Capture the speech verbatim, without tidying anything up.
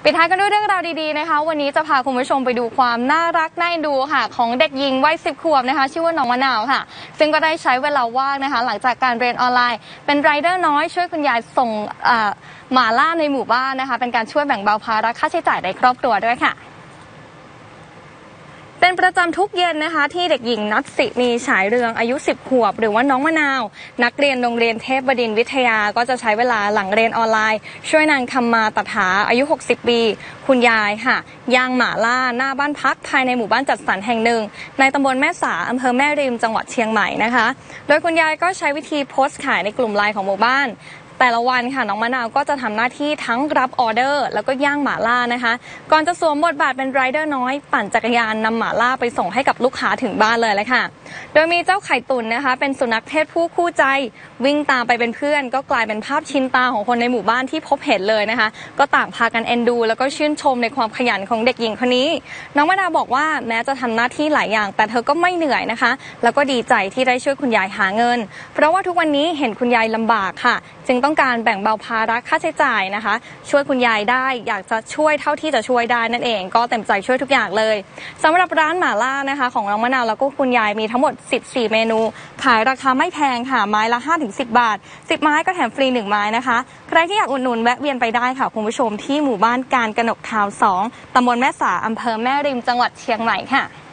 ปิดท้ายกันด้วยเรื่องราวดีๆนะคะวันนี้จะพาคุณผู้ชมไปดูความน่ารักน่าเอ็นดูค่ะของเด็กหญิงวัยสิบขวบนะคะชื่อว่าน้องมะนาวค่ะซึ่งก็ได้ใช้เวลาว่างนะคะหลังจากการเรียนออนไลน์เป็นไรเดอร์น้อยช่วยคุณยายส่งหมาล่าในหมู่บ้านนะคะเป็นการช่วยแบ่งเบาภาระค่าใช้จ่ายในครอบครัวด้วยค่ะเป็นประจำทุกเย็นนะคะที่เด็กหญิงนัทสินีฉายเรืองอายุสิบขวบหรือว่าน้องมะนาวนักเรียนโรงเรียนเทพบดินทร์วิทยาก็จะใช้เวลาหลังเรียนออนไลน์ช่วยนางคำมาตถาอายุหกสิบปีคุณยายค่ะย่างหมาล่าหน้าบ้านพักภายในหมู่บ้านจัดสรรแห่งหนึ่งในตำบลแม่สาอำเภอแม่ริมจังหวัดเชียงใหม่นะคะโดยคุณยายก็ใช้วิธีโพสต์ขายในกลุ่มไลน์ของหมู่บ้านแต่ละวันค่ะน้องมะนาวก็จะทำหน้าที่ทั้งรับออเดอร์แล้วก็ย่างหมาล่านะคะก่อนจะสวมบทบาทเป็นไรเดอร์น้อยปั่นจักรยานนำหมาล่าไปส่งให้กับลูกค้าถึงบ้านเลยแหละค่ะโดยมีเจ้าไข่ตุ่นนะคะเป็นสุนัขเพศผู้คู่ใจวิ่งตามไปเป็นเพื่อนก็กลายเป็นภาพชินตาของคนในหมู่บ้านที่พบเห็นเลยนะคะก็ต่างพากันเอ็นดูแล้วก็ชื่นชมในความขยันของเด็กหญิงคนนี้น้องมะนาวบอกว่าแม้จะทำหน้าที่หลายอย่างแต่เธอก็ไม่เหนื่อยนะคะแล้วก็ดีใจที่ได้ช่วยคุณยายหาเงินเพราะว่าทุกวันนี้เห็นคุณยายลำบากค่ะจึงต้องการแบ่งเบาภาระค่าใช้จ่ายนะคะช่วยคุณยายได้อยากจะช่วยเท่าที่จะช่วยได้นั่นเองก็เต็มใจช่วยทุกอย่างเลยสำหรับร้านหม่าล่านะคะของน้องมะนาวแล้วก็คุณยายมีทั้งหมดสิบสี่เมนูขายราคาไม่แพงค่ะไม้ละ ห้าถึงสิบ บาทสิบไม้ก็แถมฟรีหนึ่งไม้นะคะใครที่อยากอุดหนุนแวะเวียนไปได้ค่ะคุณผู้ชมที่หมู่บ้านการกนกทาวน์สองตำบลแม่สาอำเภอแม่ริมจังหวัดเชียงใหม่ค่ะ